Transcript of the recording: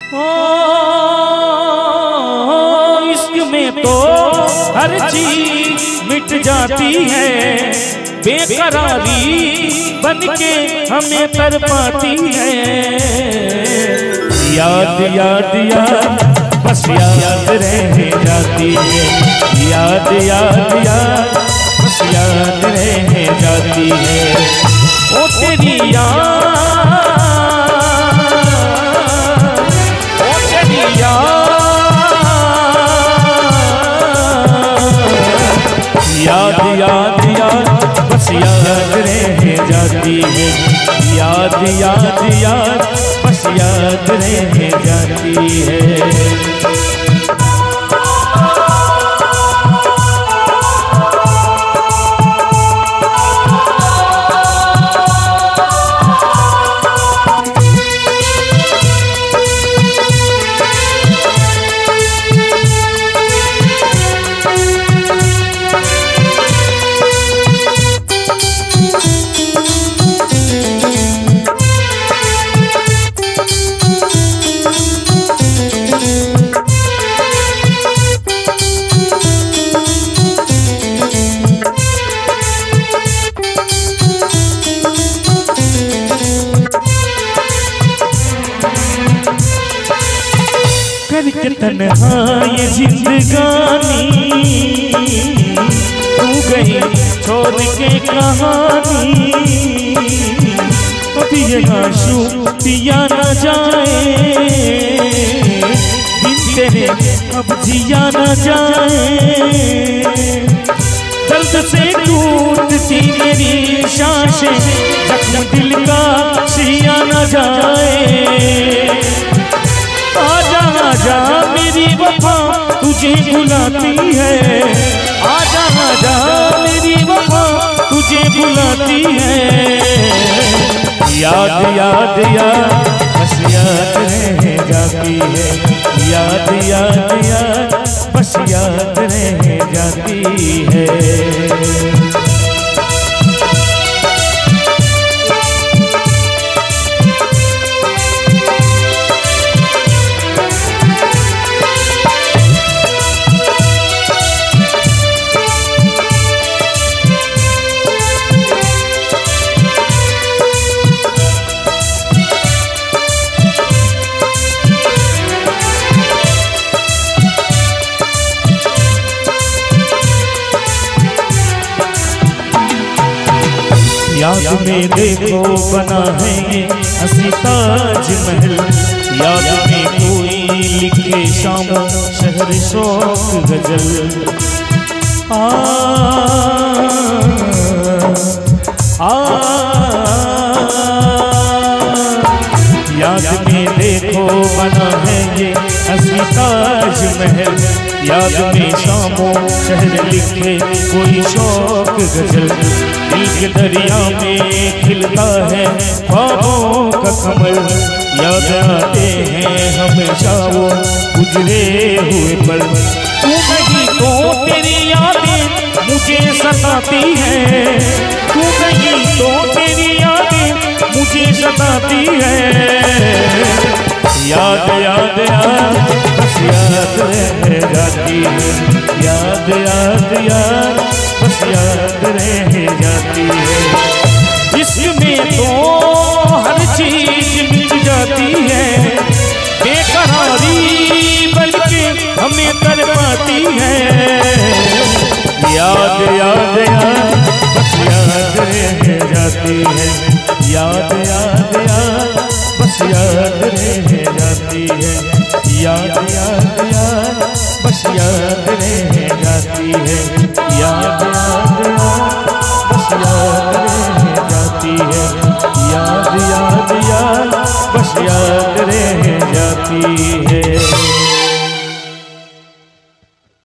इश्क में तो हर चीज मिट जाती है, बेकरारी बनके हमें तड़पाती है। याद याद याद बस याद रह जाती है, याद याद याद बस याद रह जाती है। ओ तेरी याद, ओ तेरी याद, याद याद बस याद रह जाती है, याद याद याद बस याद रह जाती है। करके तन्हा ये जिंदगानी, तू गई छोड़ के कहानी। अभी ये आंसू पिया न जाए, बिन तेरे अब जिया न जाए। दर्द से टूटती मेरी सांसें, जख्म दिल का सिया न जाए। आजा आजा मेरी वफा तुझे बुलाती है, आजा आजा मेरी वफा तुझे बुलाती है। याद याद याद बस याद रह जाती है, याद याद याद बस याद रह जाती है। याद में देखो बना है ये हंसी ताजमहल, याद में कोई लिखे शामों शहर शौक गजल। याद में देखो बना है ये हंसी ताजमहल, याद में शामों शहर लिखे कोई शौक गजल। दिल के दरिया में खिलता है ख्वाबों का कमल, याद आते हैं हमेशा वो गुजरे हुए पल। तू नहीं तो तेरी यादें मुझे सताती हैं, तू नहीं तो तेरी यादें मुझे सताती हैं। याद याद याद बस याद रह जाती है, याद याद याद बस याद रह जाती है। इसमें तो हर चीज मिट जाती है, बेकरारी बनके हमें तड़पाती है। याद याद याद बस याद रह जाती है, याद याद याद बस याद रह जाती है, याद याद याद बस याद रह जाती है।